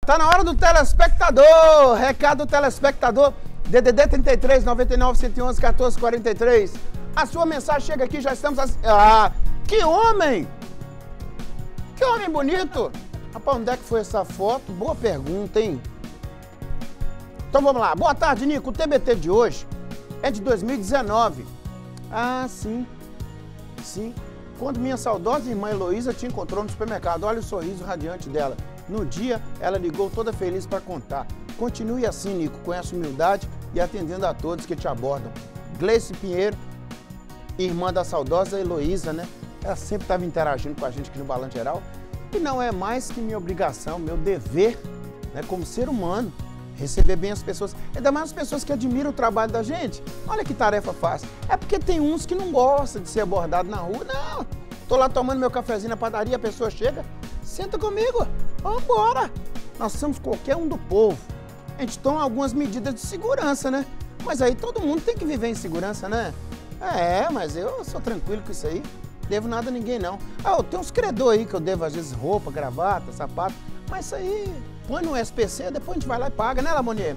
Tá na hora do telespectador. Recado do telespectador. DDD 33 99 111 14 43. A sua mensagem chega aqui, já estamos... que homem! Que homem bonito! Rapaz, onde é que foi essa foto? Boa pergunta, hein? Então vamos lá. Boa tarde, Nico. O TBT de hoje é de 2019. Ah, sim. Sim. Quando minha saudosa irmã Heloísa te encontrou no supermercado. Olha o sorriso radiante dela. No dia, ela ligou toda feliz para contar. Continue assim, Nico, com essa humildade e atendendo a todos que te abordam. Gleice Pinheiro, irmã da saudosa Heloísa, né? Ela sempre estava interagindo com a gente aqui no Balanço Geral. E não é mais que minha obrigação, meu dever, né, como ser humano, receber bem as pessoas. Ainda mais as pessoas que admiram o trabalho da gente. Olha que tarefa fácil. É porque tem uns que não gostam de ser abordado na rua. Não, tô lá tomando meu cafezinho na padaria, a pessoa chega, senta comigo, vamos embora. Nós somos qualquer um do povo. A gente toma algumas medidas de segurança, né? Mas aí todo mundo tem que viver em segurança, né? É, mas eu sou tranquilo com isso aí. Devo nada a ninguém, não. Eu tenho uns credor aí que eu devo, às vezes, roupa, gravata, sapato. Mas isso aí, põe no SPC, depois a gente vai lá e paga, né, Lamonier?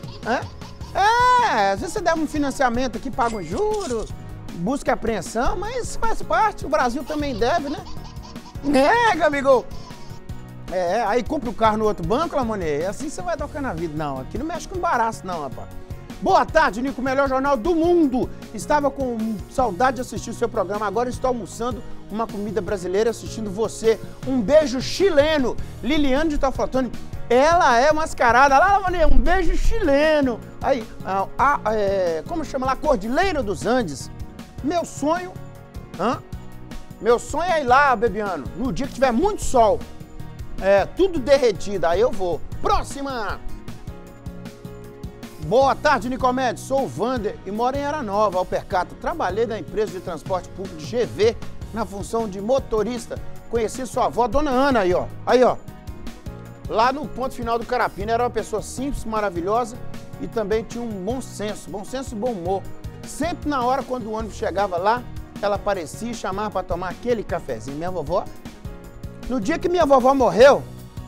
Às vezes você deve um financiamento aqui, paga um juros, busca apreensão, mas faz parte. O Brasil também deve, né? Meu amigo! Aí compra o carro no outro banco, Lamonier, assim você vai tocar na vida. Não, aqui não mexe com embaraço, não, rapaz. Boa tarde, Nico, o melhor jornal do mundo. Estava com saudade de assistir o seu programa, agora estou almoçando uma comida brasileira assistindo você. Um beijo chileno. Liliane de Toflotone, ela é mascarada. Lá, Lamonier, um beijo chileno. Aí, como chama lá? Cordilheira dos Andes. Meu sonho, Meu sonho é ir lá, Bebiano, no dia que tiver muito sol. Tudo derretido, aí eu vou. Próxima! Boa tarde, Nicomedes. Sou o Vander e moro em Era Nova, Alpercata. Trabalhei na empresa de transporte público de GV na função de motorista. Conheci sua avó, Dona Ana, aí, ó. Aí, ó. Lá no ponto final do Carapina, era uma pessoa simples, maravilhosa e também tinha um bom senso e bom humor. Sempre na hora, quando o ônibus chegava lá, ela aparecia e chamava para tomar aquele cafezinho. Minha vovó... No dia que minha vovó morreu,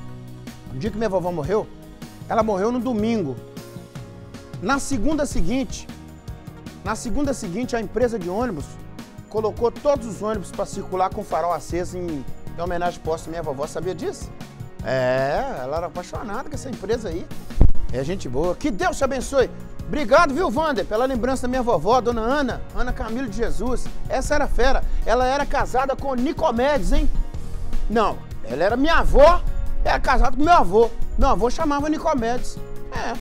ela morreu no domingo. Na segunda seguinte, a empresa de ônibus colocou todos os ônibus para circular com farol aceso em homenagem posta à minha vovó. Sabia disso? Ela era apaixonada com essa empresa aí. É gente boa. Que Deus te abençoe. Obrigado, viu, Vander, pela lembrança da minha vovó, Dona Ana Camilo de Jesus. Essa era fera. Ela era casada com o Nicomedes, hein? Não, ela era minha avó, era casada com meu avô. Meu avô chamava Nicomedes.